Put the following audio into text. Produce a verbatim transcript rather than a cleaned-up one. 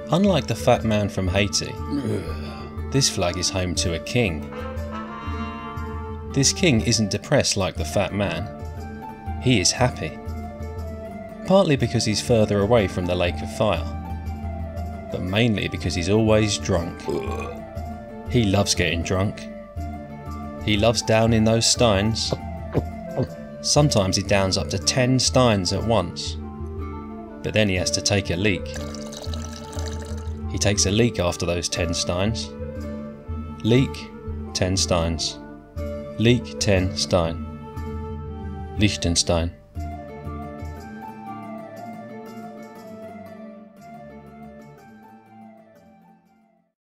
Unlike the fat man from Haiti, this flag is home to a king. This king isn't depressed like the fat man. He is happy. Partly because he's further away from the lake of fire, but mainly because he's always drunk. He loves getting drunk. He loves downing those steins. Sometimes he downs up to ten steins at once, but then he has to take a leak. He takes a leak after those ten steins. Leak, ten steins. Leak, ten stein. Liechtenstein.